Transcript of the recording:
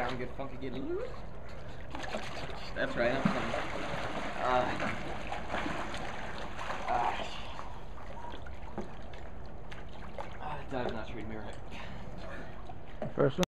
arm get funky, get loose. That's right, I'm fine. Dad's not treating me right. First one.